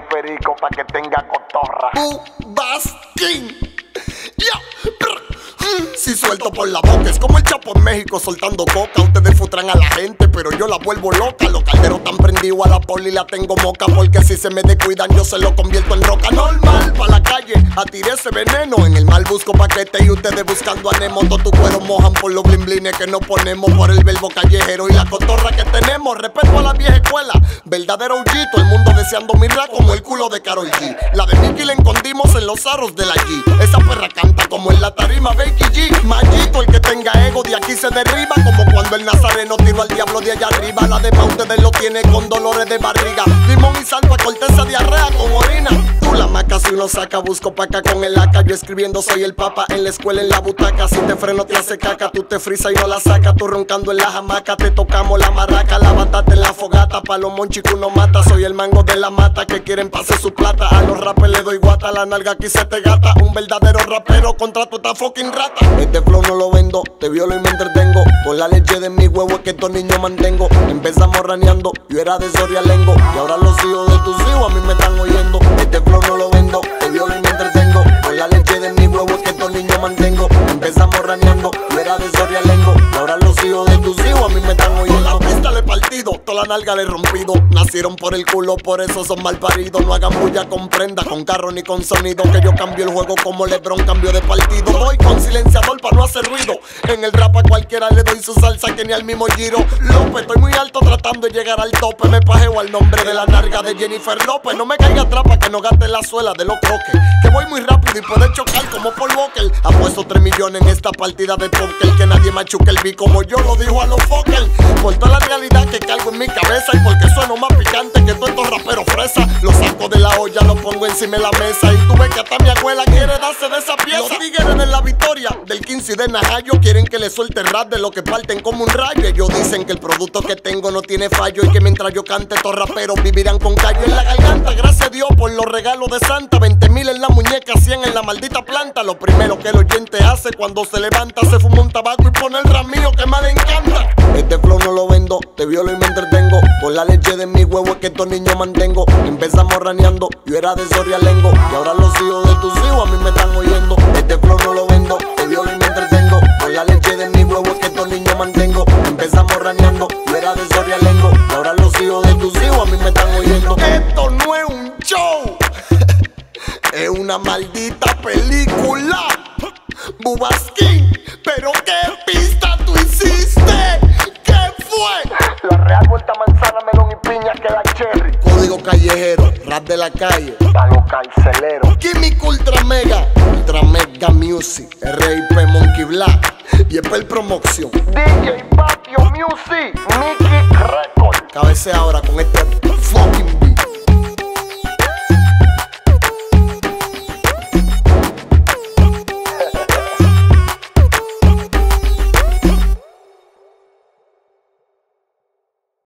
perico pa' que tenga cotorra. Baskin. Si suelto por la boca, es como el Chapo en México soltando coca. Ustedes frustran a la gente, pero yo la vuelvo loca. Los calderos tan prendidos a la poli la tengo moca, porque si se me descuidan yo se lo convierto en roca. Normal, pa' la calle, a tirar ese veneno. En el mal busco paquete y ustedes buscando a Nemo. Todo tu cuero mojan por los blimblines que nos ponemos, por el verbo callejero y la cotorra que tenemos. Respeto a la vieja escuela, verdadero ojito. El mundo deseando mi rap como el culo de Karol G. La de Mickey la escondimos en los aros de la G. Esa perra canta como en la tarima Becky G. Machito, el que tenga ego de aquí se derriba, como cuando el nazareno tiró al diablo de allá arriba. La demás ustedes lo tienen con dolores de barriga. Limón y sal pa' corteza, diarrea con orina. Tú la maca si uno saca, busco pa' acá con el AK. Yo escribiendo soy el papa en la escuela en la butaca. Si te freno te hace caca, tú te frisas y no la sacas. Tú roncando en la hamaca, te tocamos la marraca. La batata en la fogata, pa' los monchis que uno mata. Soy el mango de la mata que quieren pase su plata. A los rappers le doy guata, la nalga aquí se te gata. Un verdadero rapero contra tu esta fucking rata. Este flow no lo vendo, te violo y me entretengo. Con la leche de mi huevo es que estos niños mantengo. Empezamos raneando, yo era de Sorialengo. Y ahora los hijos de tus hijos a mí me están oyendo. Este flow no lo vendo, te violo y me entretengo. Con la leche de mi huevo es que estos niños mantengo. Empezamos raneando, yo era de Sorialengo. Y ahora los hijos de tus hijos a mí me están oyendo. La pista le he partido, toda la nalga le he rompido. Nacieron por el culo, por eso son mal paridos. No hagan bulla con prenda, con carro ni con sonido. Que yo cambio el juego como LeBron, cambio de partido. Doy con silenciador para no hacer ruido. En el rap a cualquiera le doy su salsa que ni al mismo Giro López. Estoy muy alto tratando de llegar al tope. Me pajeo al nombre de la narga de Jennifer López. No me caiga atrás pa' que no gaste la suela de los croques. Que voy muy rápido y puede chocar como Paul Walker. Apuesto 3 millones en esta partida de póker. Que nadie machuque el beat como yo lo dijo a los Fokker. Por toda la realidad que cargo en mi cabeza y porque sueno más picante que todos estos raperos fresa. Lo saco de la olla, lo pongo encima de la mesa. Y tú ves que hasta mi abuela quiere darse de esa pieza. Los tigres de la victoria del 15 y de Najayo quieren que le suelte rap de lo que parten como un rayo. Ellos dicen que el producto que tengo no tiene fallo y que mientras yo cante estos raperos vivirán con callo en la garganta. Gracias a Dios por los regalos de Santa. 20,000 en la muñeca, 100 en la maldita planta. Lo primero que el oyente hace cuando se levanta, se fuma un tabaco y pone el ramillo que más le encanta. Este flow no lo vendo, te violo y me entretengo. Con la leche de mi huevo es que estos niños mantengo. Empezamos raneando, yo era de Sorialengo. Y ahora los hijos de tus hijos a mí me están oyendo. Este flow no lo vendo, te violo y me entretengo. Con la leche de mi huevo es que estos niños mantengo. Empezamos raneando, yo era de Sorialengo. Y ahora los hijos de tus hijos a mí me están oyendo. Esto no es un show, es una maldita película. Bubaskin, pero qué pista tú hiciste. ¿Qué fue? La Real Vuelta Manzana, melón y piña que la cherry. Código callejero, rap de la calle. Pa' los carceleros. Químico Ultra Mega Music, RIP Monkey Black y Epel Promotion. DJ Patio Music, Mickey Record. Cabecea ahora con este